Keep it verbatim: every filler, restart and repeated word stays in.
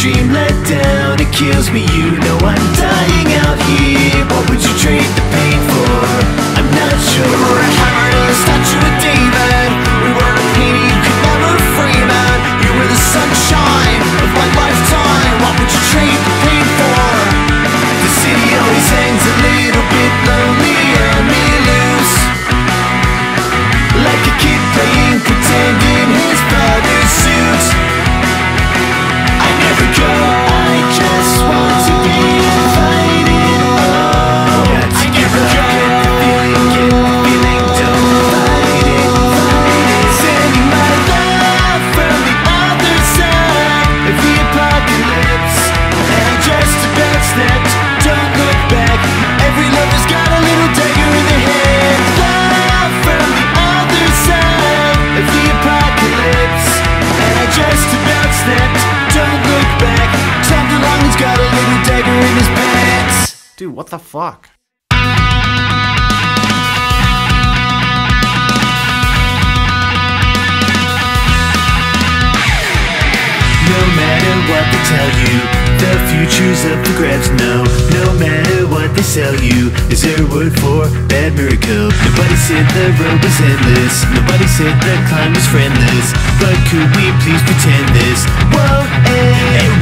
dream let down, it kills me, you know I'm dying out here. What would you trade the pain for? I'm not sure. We were a hammer and a statue of David. We were a painting you could never frame out. You were the sunshine of my lifetime. What would you trade the pain for? The city always hangs a little bit lonely on me loose, like a kid playing pretend in his father's suit. I never go, I just want to be invited. Oh, I never go. Get the feeling, get the feeling, don't fight it, fight it. Sending my love from the other side of the apocalypse, and I just about snapped. Don't look back. Every lover's got a little dagger in their head. Love from the other side of the apocalypse, and I just about snapped. Don't look back. Tom DeLonge's got a little dagger in his pants. Dude, what the fuck? No matter what they tell you, the future's up for grabs. No, no matter what they sell you, is there a word for bad miracle? Nobody said the road was endless, nobody said the climb was friendless, but could we please pretend this? Whoa, hey,